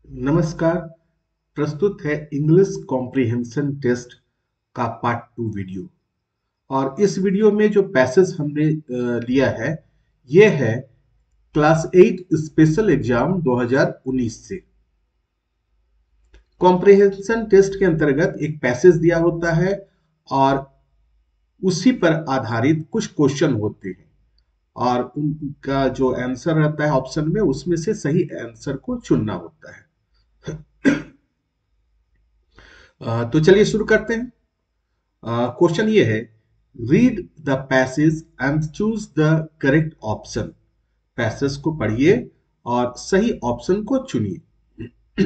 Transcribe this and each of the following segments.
नमस्कार। प्रस्तुत है इंग्लिश कॉम्प्रिहेंशन टेस्ट का पार्ट 2 वीडियो। और इस वीडियो में जो पैसेज हमने लिया है यह है क्लास 8 स्पेशल एग्जाम 2019 से। कॉम्प्रिहेंशन टेस्ट के अंतर्गत एक पैसेज दिया होता है और उसी पर आधारित कुछ क्वेश्चन होते हैं और उनका जो आंसर रहता है ऑप्शन में उसमें से सही आंसर को चुनना होता है। तो चलिए शुरू करते हैं। क्वेश्चन ये है, read the passage and choose the correct option. Passage को पढ़िए और सही ऑप्शन को चुनिए।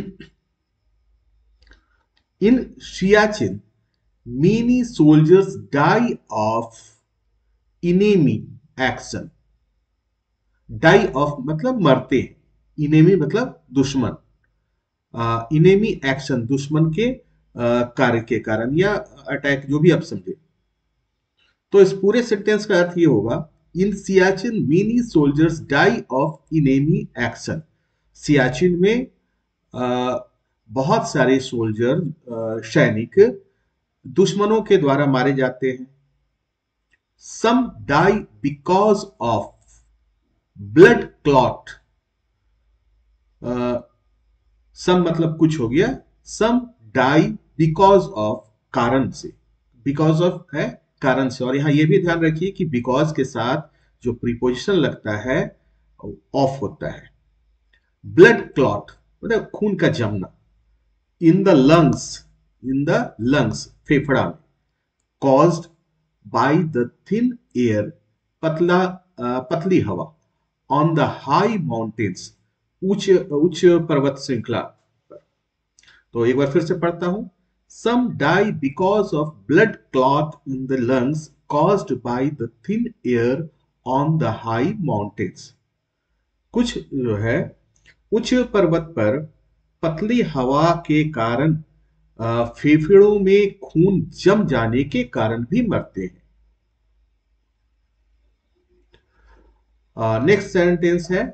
In Siachen many soldiers die of enemy action। Die of मतलब मरते हैं, इनेमी मतलब दुश्मन, इनेमी एक्शन दुश्मन के कार्य के कारण या अटैक, जो भी आप समझे। तो इस पूरे सेंटेंस का अर्थ ये होगा, in Siachen many soldiers die of enemy action. Siachen में बहुत सारे सोल्जर सैनिक दुश्मनों के द्वारा मारे जाते हैं। Some die because of blood clot. Some मतलब कुछ हो गया, सम डाई बिकॉज ऑफ कारण से, बिकॉज ऑफ है कारण से। और यहां यह भी ध्यान रखिए कि बिकॉज के साथ जो प्रीपोजिशन लगता है ऑफ होता है। ब्लड क्लॉट मतलब खून का जमना। In the lungs, in the lungs फेफड़ा में। Caused by the thin air पतली हवा। ऑन द हाई माउंटेन्स उच्च उच्च पर्वत श्रृंखला पर। तो एक बार फिर से पढ़ता हूं। Some die because of blood clot in the lungs caused by the thin air on the high mountains. कुछ जो है उच्च पर्वत पर पतली हवा के कारण फेफड़ों में खून जम जाने के कारण भी मरते हैं। नेक्स्ट सेंटेंस है,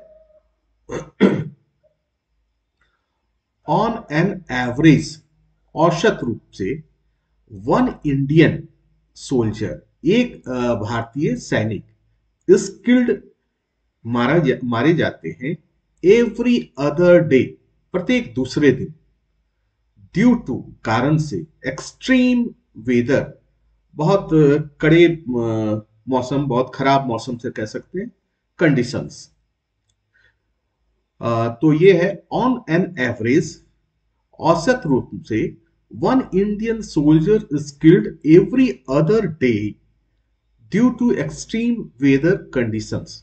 ऑन एन एवरेज औसत रूप से वन इंडियन सोल्जर एक भारतीय सैनिक स्किल्ड मारे जाते हैं एवरी अदर डे प्रत्येक दूसरे दिन। ड्यू टू कारण से, एक्सट्रीम वेदर बहुत कड़े मौसम, बहुत खराब मौसम से कह सकते हैं, कंडीशंस। तो ये है ऑन एन एवरेज औसत रूप से one Indian soldier is killed every other day due to extreme weather conditions.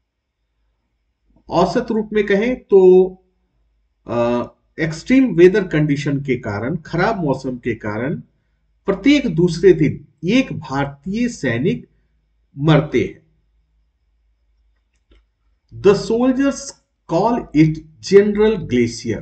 औसत रूप में कहें तो एक्सट्रीम वेदर कंडीशन के कारण, खराब मौसम के कारण प्रत्येक दूसरे दिन एक भारतीय सैनिक मरते हैं। The soldiers call it general glacier.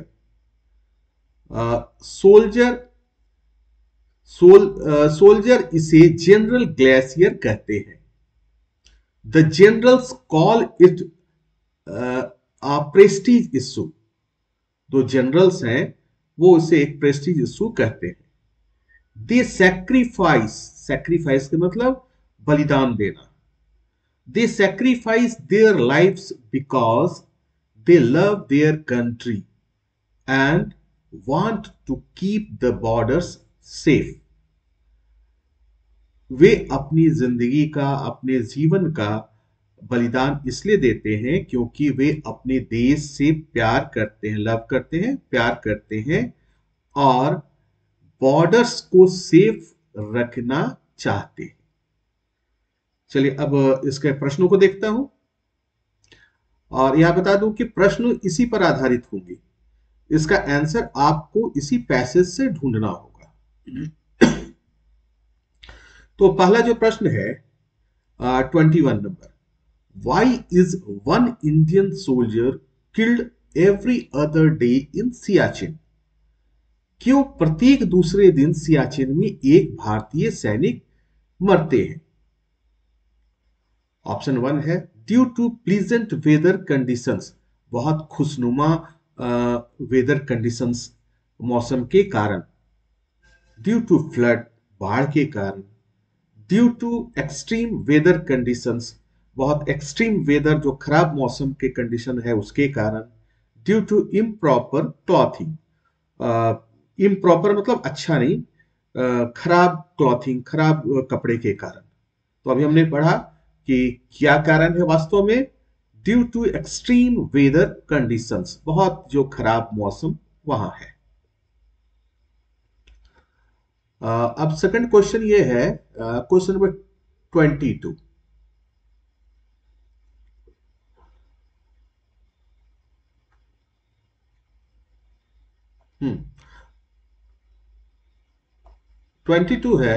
Soldier इसे जनरल ग्लेशियर कहते हैं। The generals call it prestige issue. दो जनरल्स हैं वो उसे एक प्रेस्टीज इशू कहते हैं। दे सैक्रिफाइस, सैक्रिफाइस के मतलब बलिदान देना। They sacrifice their lives because they love their country and want to keep the borders safe. वे अपनी जिंदगी का, अपने जीवन का बलिदान इसलिए देते हैं क्योंकि वे अपने देश से प्यार करते हैं, लव करते हैं, प्यार करते हैं और बॉर्डर्स को सेफ रखना चाहते हैं। चलिए अब इसके प्रश्नों को देखता हूं और यह बता दूं कि प्रश्न इसी पर आधारित होंगे। इसका आंसर आपको इसी पैसेज से ढूंढना होगा। तो पहला जो प्रश्न है 21 number, why is one Indian soldier killed every other day in Siachen. क्यों प्रत्येक दूसरे दिन सियाचिन में एक भारतीय सैनिक मरते हैं। ऑप्शन 1 है due to pleasant weather conditions. बहुत खुशनुमा वेदर कंडीशंस, मौसम के कारण, ड्यू टू फ्लड, बाढ़ के कारण, due to extreme weather conditions, बहुत एक्सट्रीम वेदर जो खराब मौसम के कंडीशन है उसके कारण, due to improper clothing, improper मतलब अच्छा नहीं, खराब क्लॉथिंग, खराब कपड़े के कारण। तो अभी हमने पढ़ा कि क्या कारण है वास्तव में, due to extreme weather conditions, बहुत जो खराब मौसम वहां है। अब सेकंड क्वेश्चन ये है, क्वेश्चन नंबर 22। हम्म 22 है,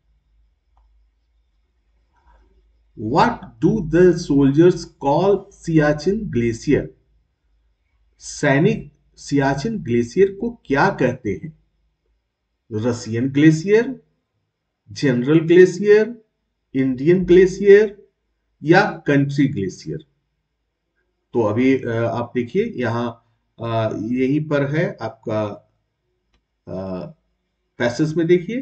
what do the soldiers call Siachen glacier? सैनिक सियाचिन ग्लेशियर को क्या कहते हैं? Russian glacier, general glacier, Indian glacier या कंट्री ग्लेशियर? तो अभी आप देखिए यहाँ, यहीं पर है आपका पैसेज में देखिए,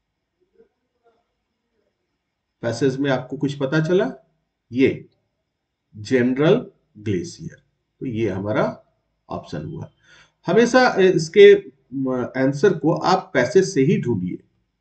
पैसेज में आपको कुछ पता चला, ये जनरल ग्लेशियर, तो ये हमारा ऑप्शन हुआ। हमेशा इसके आंसर को आप पैसेज से ही ढूंढिए।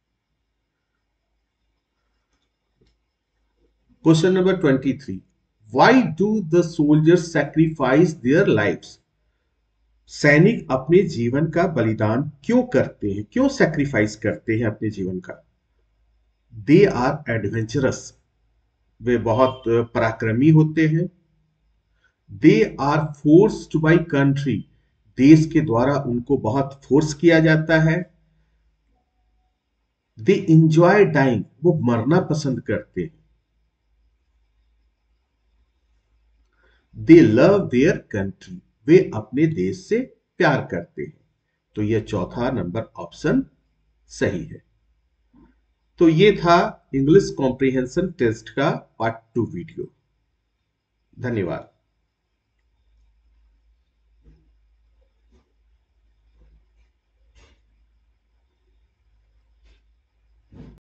Question number 23, why do the soldiers sacrifice their lives? सैनिक अपने जीवन का बलिदान क्यों करते हैं, क्यों सैक्रिफाइस करते हैं अपने जीवन का? दे आर एडवेंचरस, वे बहुत पराक्रमी होते हैं। They are forced by country, देश के द्वारा उनको बहुत फोर्स किया जाता है। दे इंजॉय डाइंग, वो मरना पसंद करते हैं। दे लव देयर कंट्री, वे अपने देश से प्यार करते हैं। तो यह चौथा नंबर ऑप्शन सही है। तो ये था इंग्लिश कॉम्प्रिहेंशन टेस्ट का पार्ट 2 वीडियो। धन्यवाद।